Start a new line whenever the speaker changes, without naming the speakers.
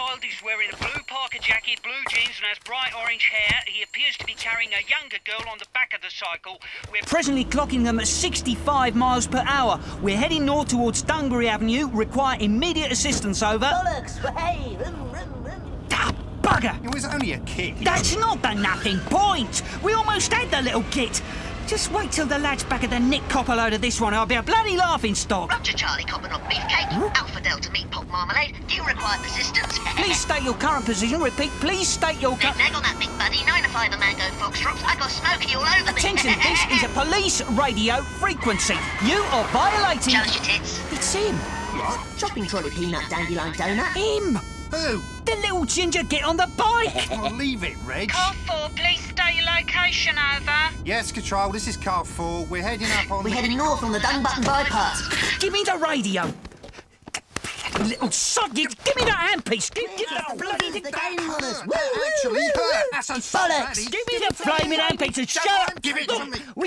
child is wearing a blue parka jacket, blue jeans and has bright orange hair. He appears to be carrying a younger girl on the back of the cycle. We're presently clocking them at 65 miles per hour. We're heading north towards Dunbury Avenue. Require immediate assistance, over.
Bollocks! Hey!
Ah, bugger!
It was only a kid.
That's not the nothing point. We almost had the little git. Just wait till the lads back at the Nick cop a load of this one. I'll be a bloody laughing stock.
Roger, Charlie, copper not beefcake. Alpha Delta meat pot marmalade. Do you require persistence?
Please state your current position. Repeat, please state your
Neg on that big buddy. 9 to 5 a mango foxtrots. I got smoky all over me.
Attention, this is a police radio frequency. You are violating...
Show us your tits.
It's him.
What? Shopping trolley peanut dandelion donut?
Him.
Who?
The little ginger git on the bike.
Oh, leave it, Reg.
Car 4, please state your location, over.
Yes, Control, this is car 4. We're heading up on
We're heading north on the Dunbutton bypass.
Give me the radio. Little sod, give me that handpiece. Give that bloody...
The game on us.
That actually hurt. That's a
Bollocks! Give me the flaming handpiece and shut up!
Give it to me.
We